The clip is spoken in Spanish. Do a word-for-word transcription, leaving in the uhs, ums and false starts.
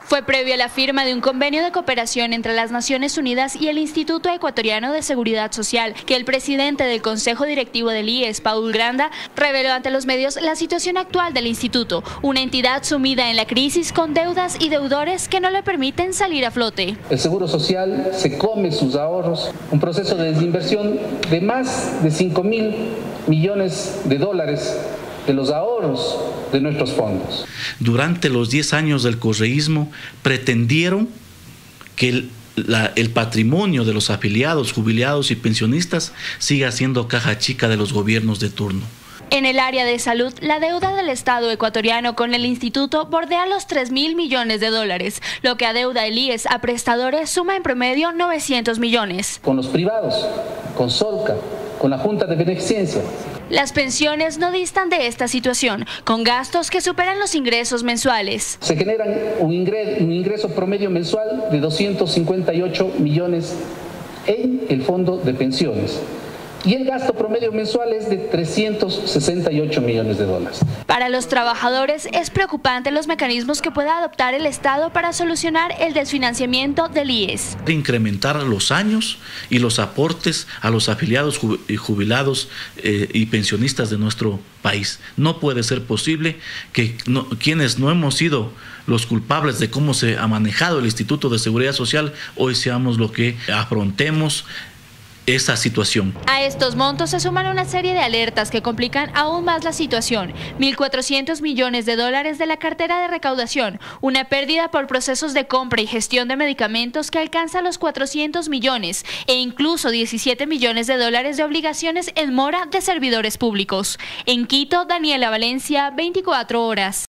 Fue previo a la firma de un convenio de cooperación entre las Naciones Unidas y el Instituto Ecuatoriano de Seguridad Social que el presidente del Consejo Directivo del I E S, Paul Granda, reveló ante los medios la situación actual del instituto, una entidad sumida en la crisis con deudas y deudores que no le permiten salir a flote. El Seguro Social se come sus ahorros, un proceso de desinversión de más de cinco mil millones de dólares de los ahorros de nuestros fondos. Durante los diez años del correísmo pretendieron que el, la, el patrimonio de los afiliados, jubilados y pensionistas siga siendo caja chica de los gobiernos de turno. En el área de salud, la deuda del Estado ecuatoriano con el instituto bordea los tres mil millones de dólares, lo que adeuda el I E S a prestadores suma en promedio novecientos millones. Con los privados, con Solca, con la Junta de Beneficencia. Las pensiones no distan de esta situación, con gastos que superan los ingresos mensuales. Se generan un ingreso, un ingreso promedio mensual de doscientos cincuenta y ocho millones en el fondo de pensiones. Y el gasto promedio mensual es de trescientos sesenta y ocho millones de dólares. Para los trabajadores es preocupante los mecanismos que pueda adoptar el Estado para solucionar el desfinanciamiento del I E S. Incrementar los años y los aportes a los afiliados jubilados eh, y pensionistas de nuestro país. No puede ser posible que no, quienes no hemos sido los culpables de cómo se ha manejado el Instituto de Seguridad Social, hoy seamos lo que afrontemos esa situación. A estos montos se suman una serie de alertas que complican aún más la situación. mil cuatrocientos millones de dólares de la cartera de recaudación, una pérdida por procesos de compra y gestión de medicamentos que alcanza los cuatrocientos millones e incluso diecisiete millones de dólares de obligaciones en mora de servidores públicos. En Quito, Daniela Valencia, veinticuatro horas.